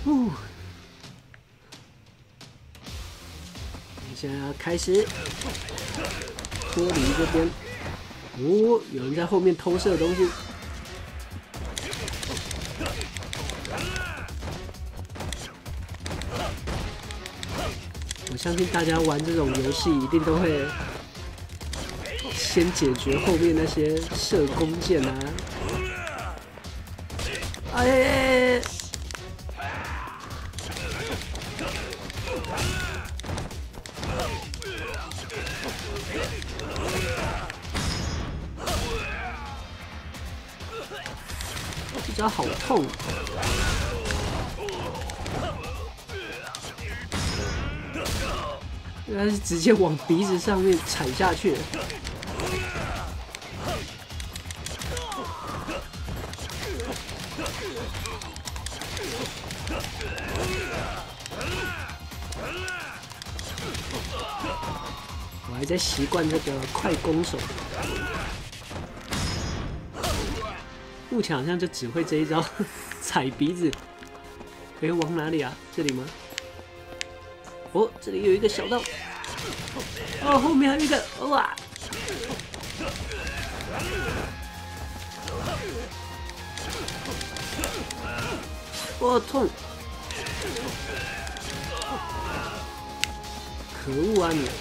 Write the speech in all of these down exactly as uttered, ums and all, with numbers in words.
呜，现在要开始脱离这边。哦，有人在后面偷射东西。我相信大家玩这种游戏一定都会先解决后面那些射弓箭啊。哎呀呀！这招好痛！原来是直接往鼻子上面踩下去。我还在习惯这个快攻手，目前好像就只会这一招，踩鼻子。可以往哪里啊？这里吗？哦，这里有一个小道。哦，后面还有一个，哇！哦，痛！可恶啊你！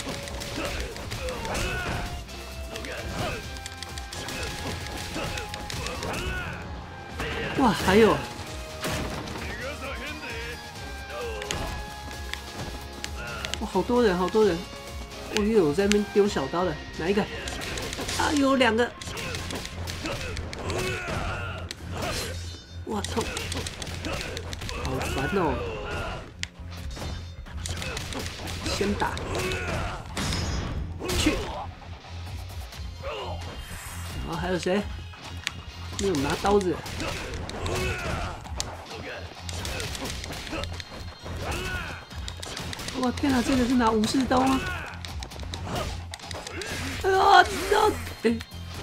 哇，还有！哇，好多人，好多人！我也有在那边丢小刀的，哪一个？啊，有两个！哇，痛！好烦哦！先打，去！然后还有谁？没有拿刀子。哇天哪，这个是拿武士刀吗？哎呀，这哎，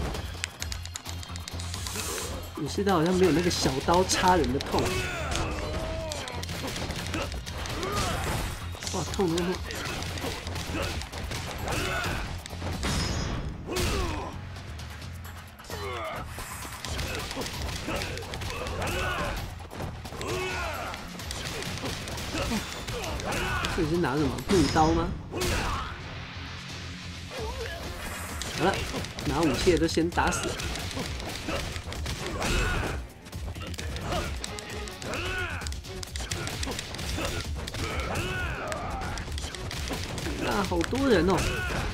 武士刀好像没有那个小刀插人的痛。哇，痛痛痛！这是拿什么木刀吗？好了，拿武器的都先打死。啊，好多人哦！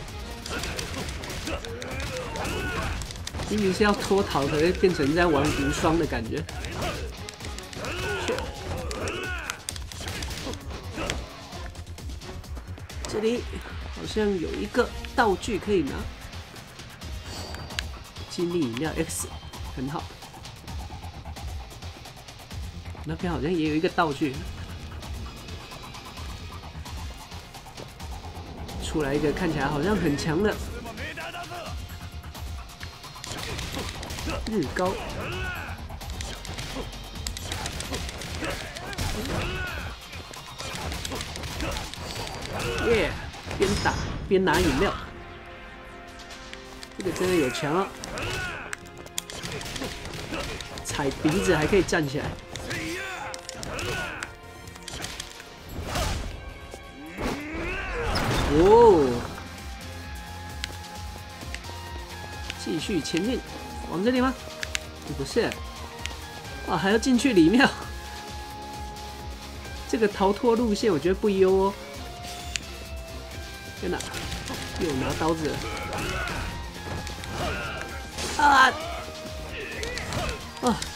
明明是要脱逃，可是变成在玩无双的感觉。这里好像有一个道具可以拿，精力饮料 X， 很好。那边好像也有一个道具，出来一个看起来好像很强的日高。耶！ Yeah, 边打边拿饮料，这个真的有强啊！踩鼻子还可以站起来。哦！继续前进，往这里吗？不是，哇，还要进去里面。这个逃脱路线我觉得不优哦。 天哪，又拿刀子了！啊！啊！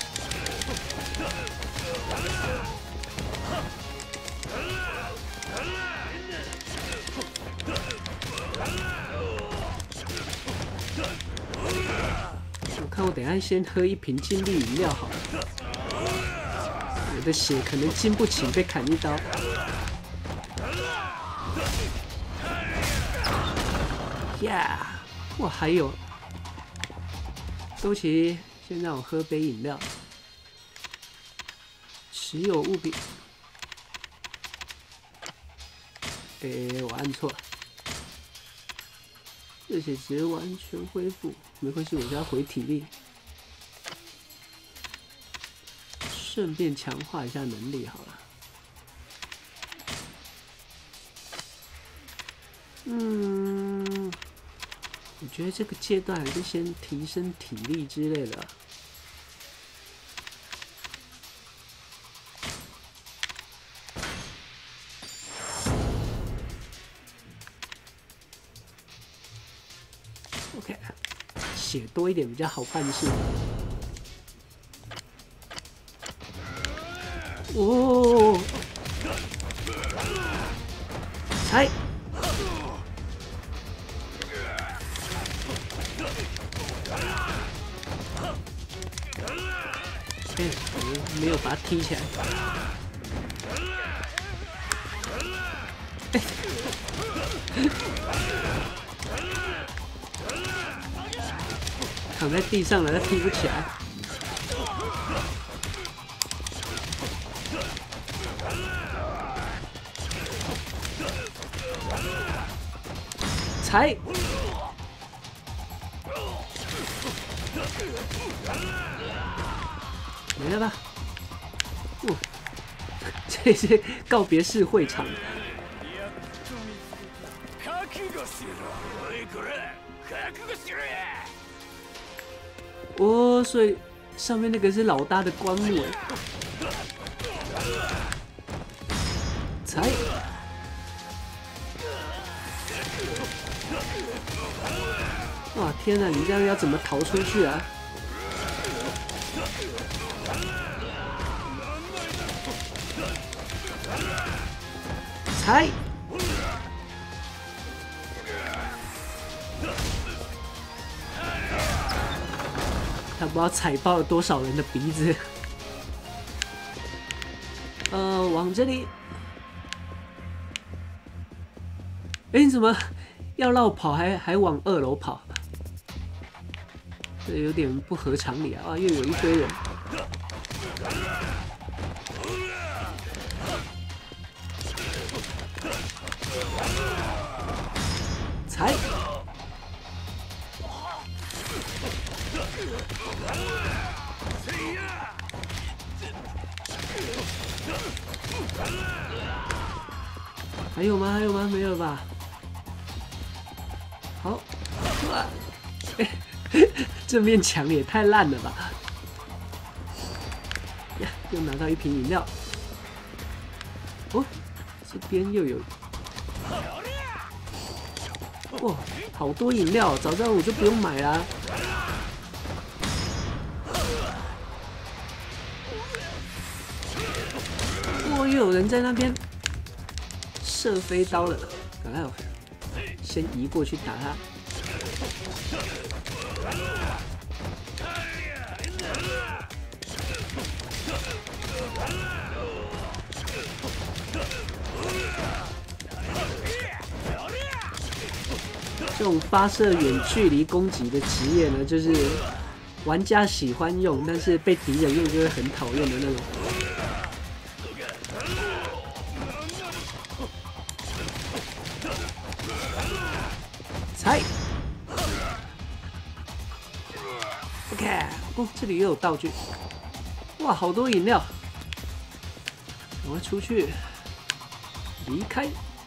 我看我等一下先喝一瓶精力饮料好了，我的血可能经不起被砍一刀。 呀！ Yeah, 哇，还有，对不起，先让我喝杯饮料。持有物品， 哎、欸，我按错了。热血值完全恢复，没关系，我就要回体力，顺便强化一下能力好了。嗯，我觉得这个阶段还是先提升体力之类的。 OK， 血多一点比较好办事。哦，踩！哎，没有把它踢起来。哎 躺在地上了，他踢不起来。踩！没了吧？哦，这是告别式会场。哦，所以上面那个是老大的棺木哎。踩！哇天哪，你这样要怎么逃出去啊？踩！他不知道踩爆了多少人的鼻子。呃，往这里。哎、欸，你怎么要绕跑还还往二楼跑？这有点不合常理啊！啊，又有一堆人。踩！还有吗？还有吗？没有吧？好，哇！这面墙也太烂了吧！呀，又拿到一瓶饮料。哦，这边又有。哇，好多饮料！早知道我就不用买啦。哇，又有人在那边射飞刀了，赶快先移过去打他。这种发射远距离攻击的职业呢，就是玩家喜欢用，但是被敌人用就会很讨厌的那种。踩 ，OK， 哦，这里又有道具，哇，好多饮料，赶快出去，离开。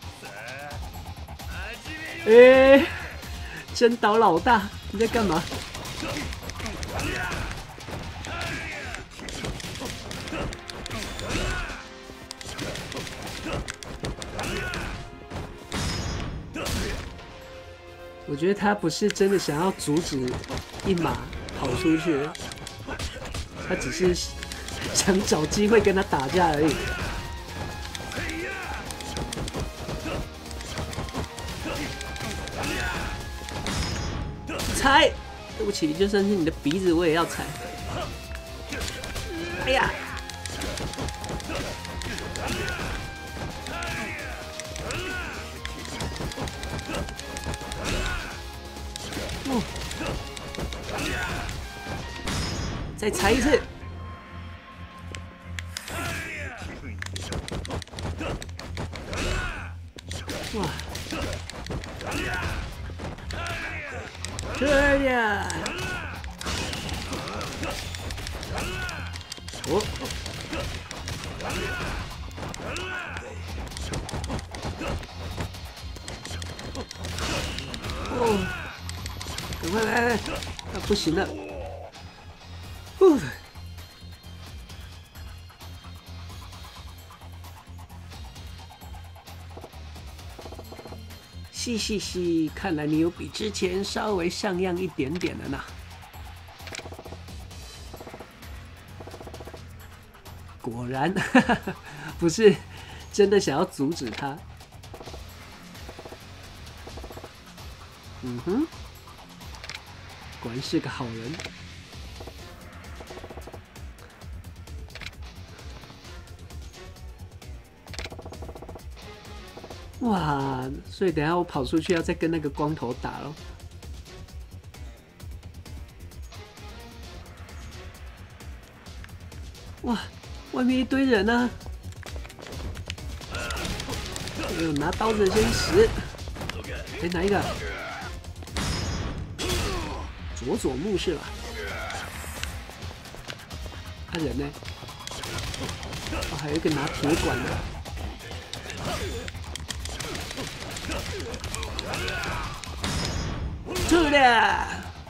哎、欸，真岛老大，你在干嘛？我觉得他不是真的想要阻止一马跑出去，他只是想找机会跟他打架而已。踩！对不起，就算是你的鼻子，我也要踩。哎呀！哦！再踩一次。 哇！这呀！哦！哦！赶快来来！啊，不行了！哦！嘻嘻嘻，看来你有比之前稍微像样一点点了呢。果然，哈哈哈，不是真的想要阻止他。嗯哼，果然是个好人。哇，所以等一下我跑出去要再跟那个光头打咯。哇，外面一堆人啊！哎呦，拿刀子先死！哎，哪一个？佐佐木是吧？他人呢？哦，还有一个拿铁管的。出来！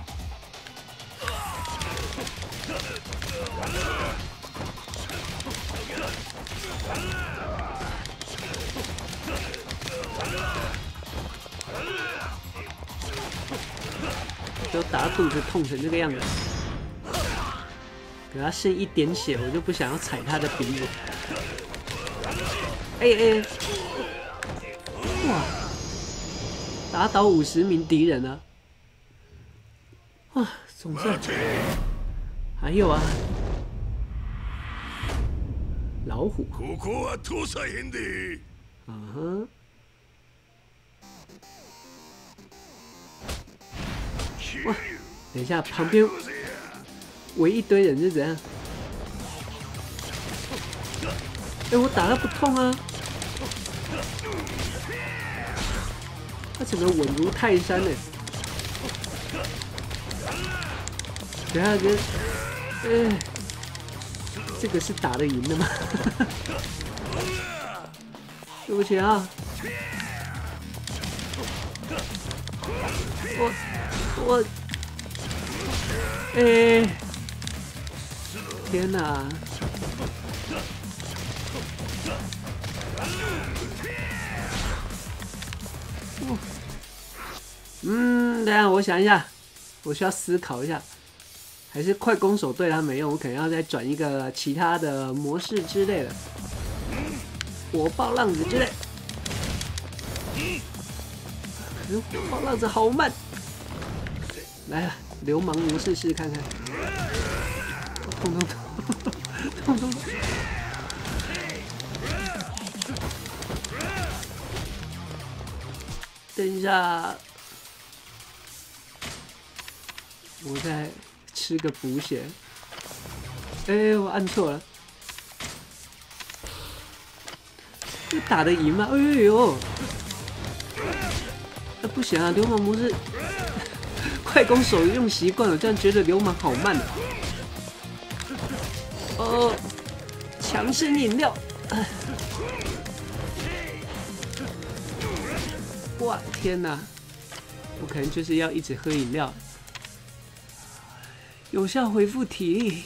都打肚子痛成这个样子，给他剩一点血，我就不想要踩他的鼻子。哎哎，哇！打倒五十名敌人啊！哇，总算还有啊，老虎。嗯哼。哇，等一下，旁边围一堆人是怎样？哎、欸，我打他不痛啊！他整个稳如泰山呢。等下跟，哎、欸，这个是打得赢的吗？对不起啊，我我，哎、欸，天哪！嗯，等下我想一下，我需要思考一下，还是快攻手对他没用，我可能要再转一个其他的模式之类的，火爆浪子之类。可是火爆浪子好慢，来了，流氓模式试看看，痛痛痛，痛痛痛！等一下。我再吃个补血。哎、欸，我按错了。这打得赢吗？哎呦！啊、不行啊，流氓模式，快攻手用习惯了，这样觉得流氓好慢啊。哦，强生饮料。哇，天哪！我可能就是要一直喝饮料。有效恢复体力，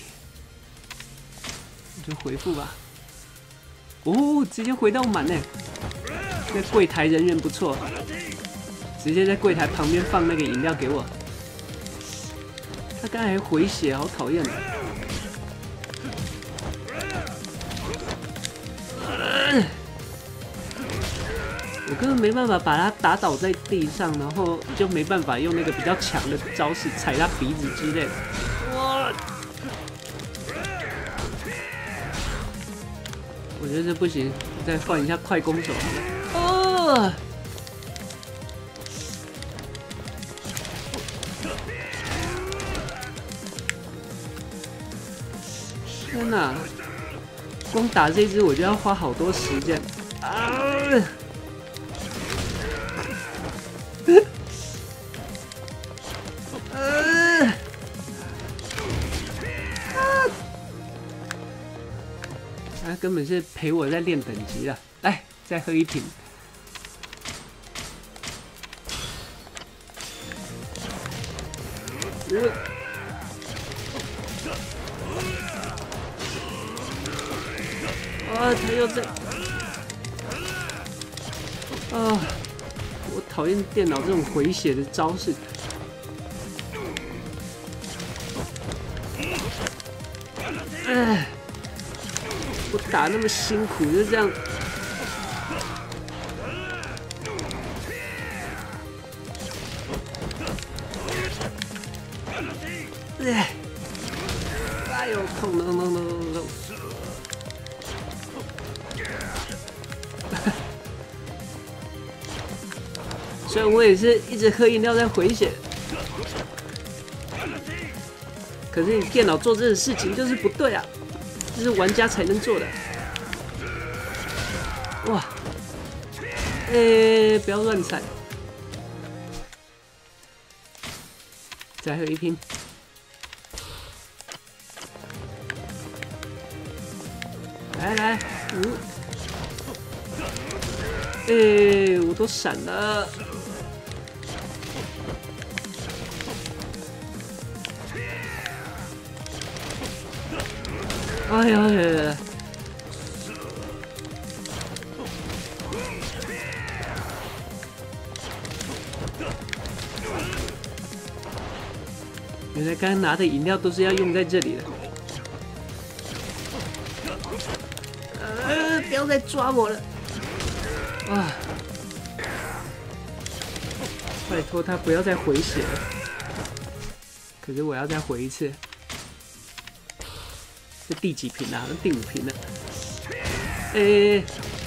我就回复吧。哦，直接回到满呢。这柜台人员不错，直接在柜台旁边放那个饮料给我。他刚才还回血，好讨厌的。呃我根本没办法把他打倒在地上，然后就没办法用那个比较强的招式踩他鼻子之类的。哇！我觉得这不行，我再换一下快攻手。哦！天哪！光打这只我就要花好多时间啊！ 呃，啊，他根本是陪我在练等级了。来，再喝一瓶。呃 啊，他又在啊！我讨厌电脑这种回血的招式。哎，我打那么辛苦，就这样。哎，哎呦，痛痛痛痛痛痛！虽然我也是一直喝饮料在回血，可是你电脑做这种事情就是不对啊，这是玩家才能做的。哇，哎、欸，不要乱踩！再喝一瓶。来来，嗯，哎、欸，我都闪了。 哎呀呀！原来刚刚拿的饮料都是要用在这里的。呃，不要再抓我了！啊！拜托他不要再回血了。可是我要再回一次。 这第几瓶了？好像第五瓶了。哎、欸，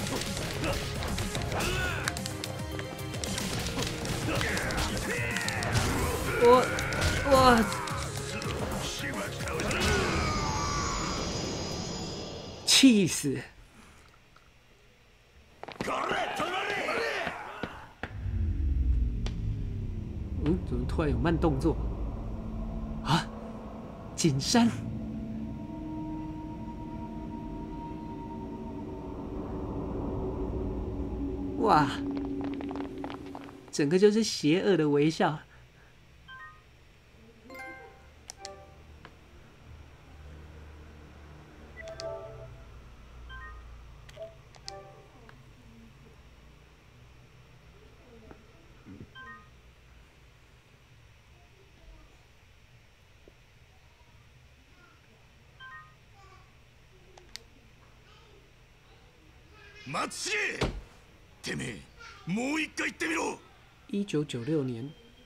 我我气死！嗯，怎么突然有慢动作？啊，景山。 哇，整个就是邪恶的微笑。 待ちてめえ、もう一回言ってみろ。 一九九六年。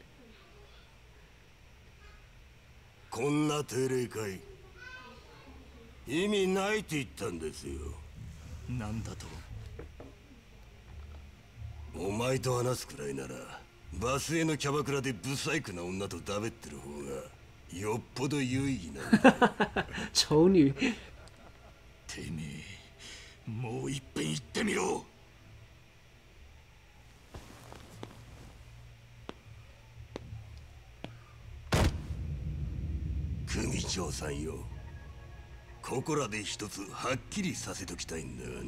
こんな定例会意味ないって言ったんですよ。なんだと？お前と話すくらいならバスへのキャバクラでブサイクな女とだべってる方がよっぽど有意義なんだ。 丑女。 てめえ、もう一遍言ってみろ。 組長さんよ、ここらで一つはっきりさせときたいんだがな。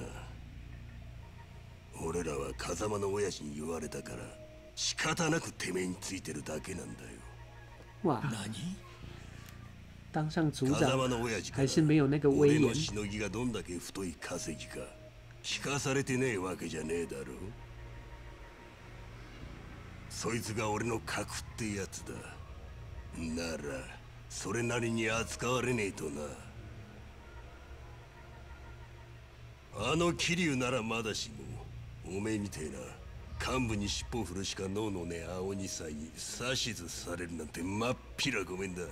俺らは風間の親父に言われたから仕方なくてめえについてるだけなんだよ。 哇， 何？ 当上组长風間の親父か还是没有那个威俺の严。 しのぎがどんだけ太い稼ぎか聞かされてねえわけじゃねえだろ。そいつが俺の核ってやつだ。なら それなりに扱われねえとな。あの桐生ならまだしも、おめえみてえな幹部に尻尾振るしか脳のねえ青二歳に指図されるなんてまっぴらごめんだ。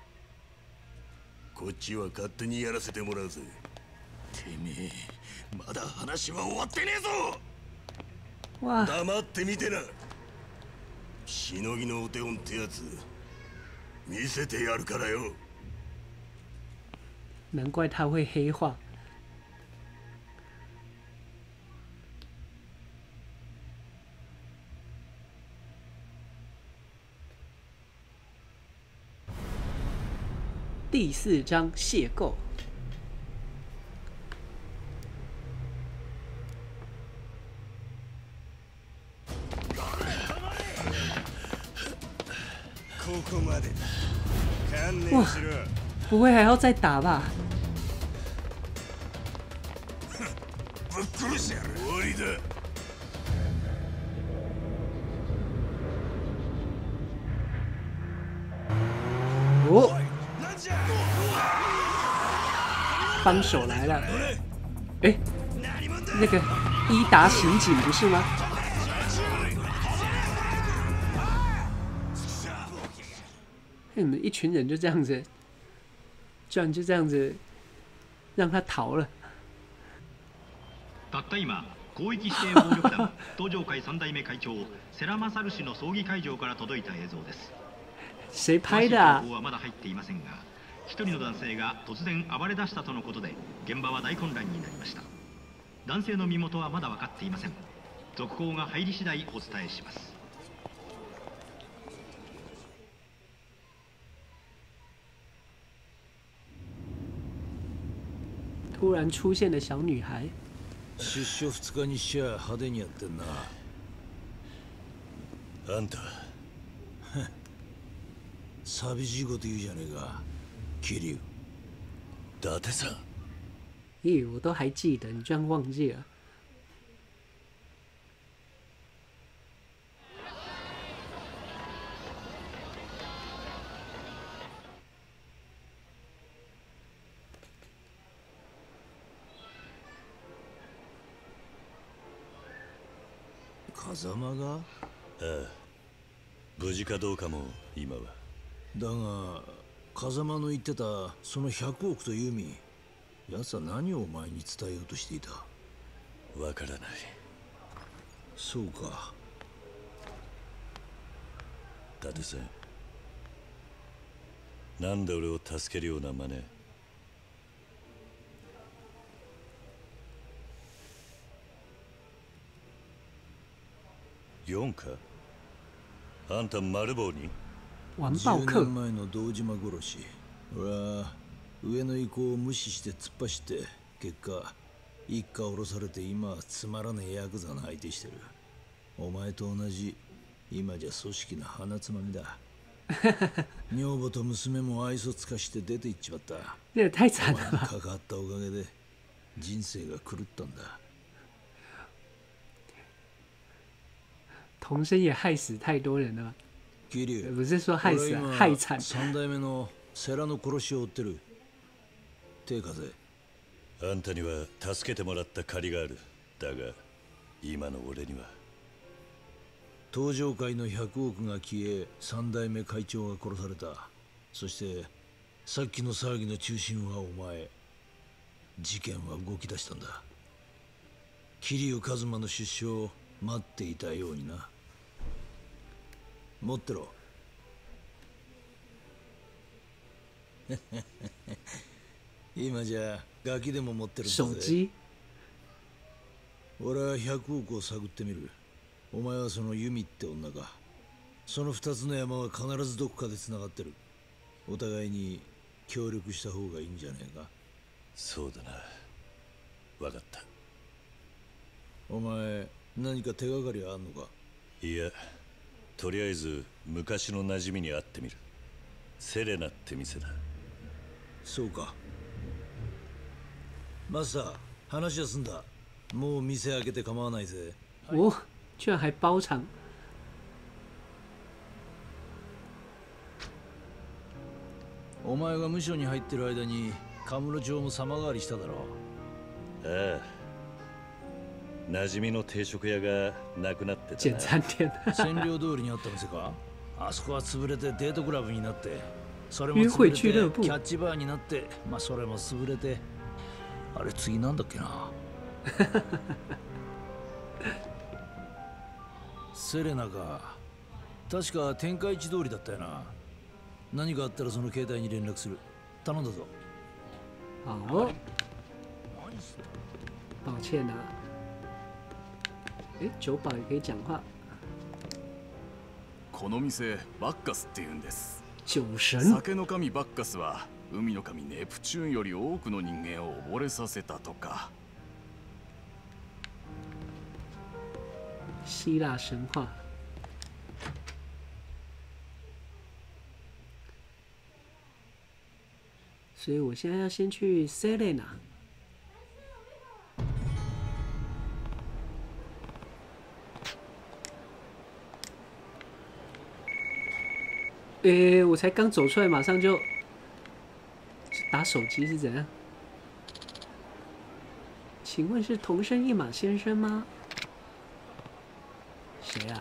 こっちは勝手にやらせてもらうぜ。てめえ、まだ話は終わってねえぞ。 哇， 黙ってみてな。しのぎのお手本ってやつ 見せてやるからよ。 难怪他会黑化。 第四章邂逅。哇，不会还要再打吧？哦，帮手来了！哎，那个伊达刑警不是吗？你们一群人就这样子，居然就这样子让他逃了。 たった今、広域指定暴力団東上会三代目会長世良勝氏の葬儀会場から届いた映像です。 谁拍的啊？ 情報はまだ入っていませんが、一人の男性が突然暴れ出したとのことで、現場は大混乱になりました。男性の身元はまだ分かっていません。続報が入り次第お伝えします。 突然出现的小女孩。 出所二日にしちゃ派手にやってんな。 あんた寂しいこと言うじゃねえか、桐生。 伊達さん。 咦，我都还记得，你居然忘记了。 風間が？ ああ、無事かどうかも今は。 だが風間の言ってたそのひゃくおくという意味、奴は何をお前に伝えようとしていた？ わからない。 そうか。 伊達さん、なんで俺を助けるような真似？ヨンか？あんた丸棒に？ 完爆じゅうね客んまえの堂島殺し。俺は上の意向を無視して突っ走って、結果一家降ろされて今はつまらねえヤクザの相手してる。お前と同じ今じゃ組織の鼻つまみだ。女房と娘も愛想つかして出て行っちまった。 这也太惨お前了吧！ に関わったおかげで人生が狂ったんだ。 童生也害死太多人了吧？ 桐生、 不是说害死啊，害惨。 三代目の世良の殺しを追ってる。手風。 あんたには助けてもらった借りがある。だが今の俺には。 東上会のひゃくおくが消え、三代目会長が殺された。そしてさっきの騒ぎの中心はお前。事件は動き出したんだ。桐生一馬の出所を待っていたようにな。持ってろ。今じゃガキでも持ってるんだぜ。 手機。 俺はひゃくおくを探ってみる。お前はそのユミって女か。その二つの山は必ずどこかで繋がってる。お互いに協力した方がいいんじゃねえか。 そうだな。わかった。 お前何か手がかりあんのか？ いや、とりあえず昔の馴染みに会ってみる。セレナって店だ。 そうか。マスター、話は済んだ。もう店開けて構わないぜ。 哦，居然还包场。 お前が無所に入ってる間にカムロ町も様変わりしただろう。 ああ、馴染みの定食屋がなくなってた简な。 餐店。 占領通りにあった店か？あそこは潰れてデートクラブになって、それも約会潰れてキ俱乐部ャッチバーになって、まあそれも潰れて、あれ次なんだっけな。セレナか。確か天下一通りだったよな。何かあったらその携帯に連絡する。頼んだぞ。 好，抱歉啊。哎，酒保也可以讲话。 この店バッカスって言うんです。 酒神。 酒の神バッカスは海の神ネプチューンより多くの人間を溺れさせたとか。 希腊神话。所以我现在要先去 Selena。诶、欸，我才刚走出来，马上就打手机是怎样？请问是同生一马先生吗？谁啊？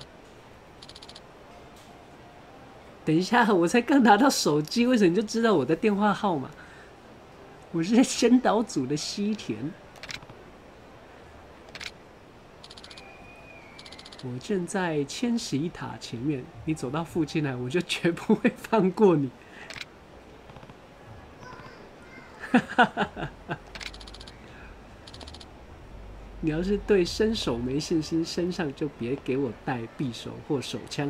等一下，我才刚拿到手机，为什么你就知道我的电话号码？我是先导组的西田，我正在千禧塔前面，你走到附近来，我就绝不会放过你。你要是对身手没信心，身上就别给我带匕首或手枪。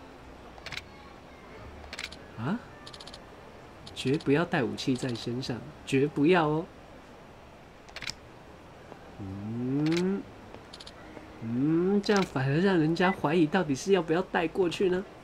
啊？绝不要带武器在身上，绝不要哦。嗯，嗯，这样反而让人家怀疑到底是要不要带过去呢？